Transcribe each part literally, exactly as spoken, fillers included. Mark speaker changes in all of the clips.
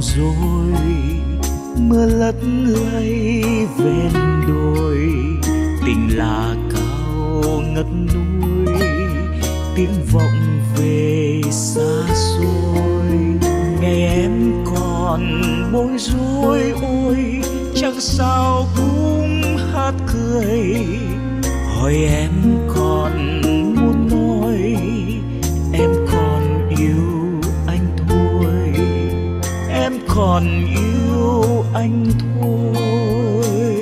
Speaker 1: rồi, mưa lất lay ven đồi, tình là cao ngất núi, tiếng vọng về xa xôi. Ngày em còn bối rối ôi, chẳng sao cũng hát cười, hỏi em còn muốn nói, em còn yêu anh thôi, em còn yêu anh thôi.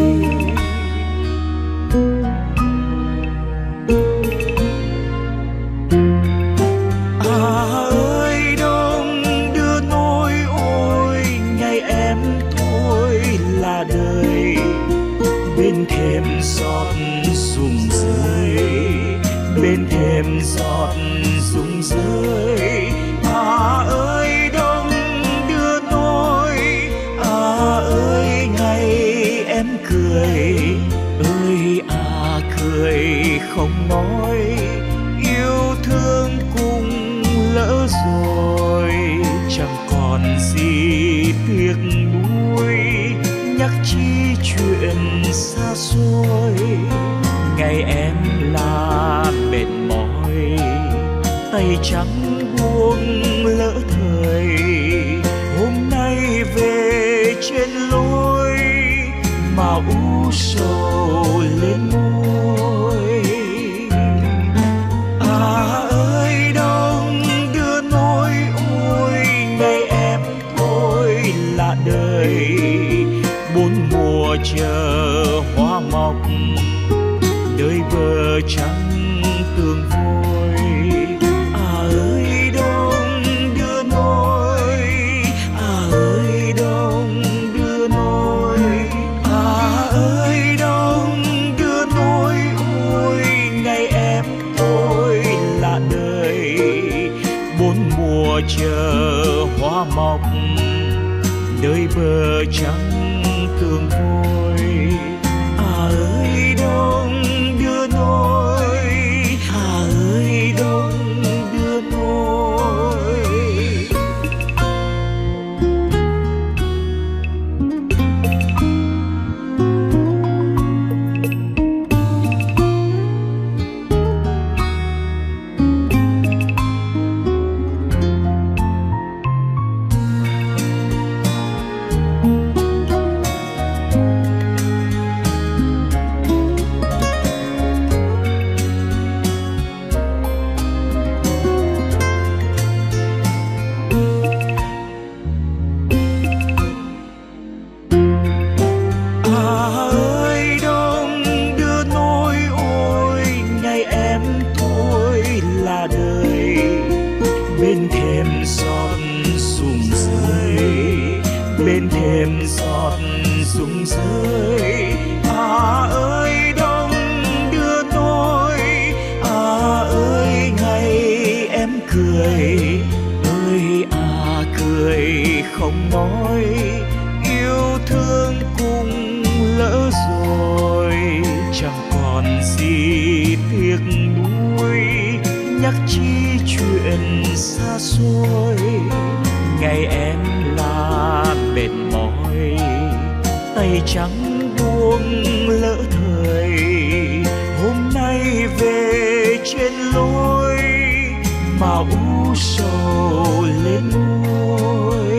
Speaker 1: À ơi đông đưa nỗi ôi, ngày em thôi là đời, bên thềm giọt rụng rơi, bên thềm giọt rụng rơi. À ơi đông đưa nỗi, à ơi ngày em cười, ơi à cười không nói, yêu thương cũng lỡ rồi, chẳng còn gì tiếc nuối, nhắc chi chuyện xa xôi. Ngày em là mệt mỏi, tay trắng buông lỡ thời, hôm nay về trên lối mà u sầu lên môi. À ơi đông đưa nỗi ôi, ngày em thôi là đời, bốn mùa chờ hoa mọc, đời bờ trắng tương vôi. À ơi đông đưa nỗi, à ơi đông đưa nỗi, à ơi đông đưa nỗi ôi, ngày em thôi là đời, bốn mùa chờ hoa mọc, đời bờ trắng tương vôi. À ơi đông đưa nỗi, à ơi đông đưa nỗi. Bên thềm giọt rụng rơi, bên thềm giọt rụng rơi. À ơi đông đưa nỗi, à ơi ngày em cười, ơi à cười không nói, yêu thương cũng lỡ rồi, chẳng còn gì tiếc nuối, nhắc chi chuyện xa xôi. Ngày em là mệt mỏi, tay trắng buông lỡ thời, hôm nay về trên lối mà u sầu lên môi.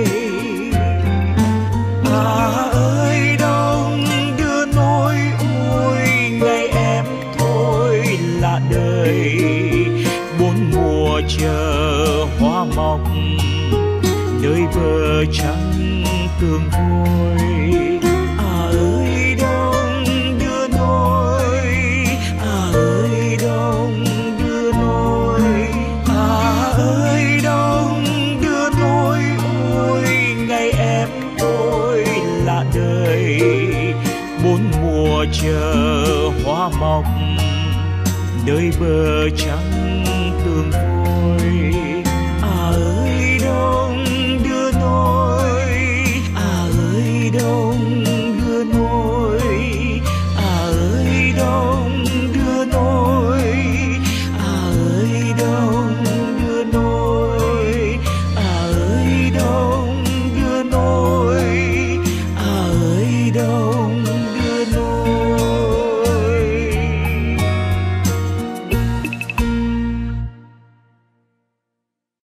Speaker 1: À ơi đông đưa nỗi ôi, ngày em thôi là đời, bốn mùa chờ hoa mọc, đời bờ trắng tương vôi. À ơi đông đưa nỗi, à ơi đông đưa nỗi, à ơi đông đưa nỗi ôi, ngày em thôi là đời, bốn mùa chờ hoa mọc, đời bờ trắng tương vôi.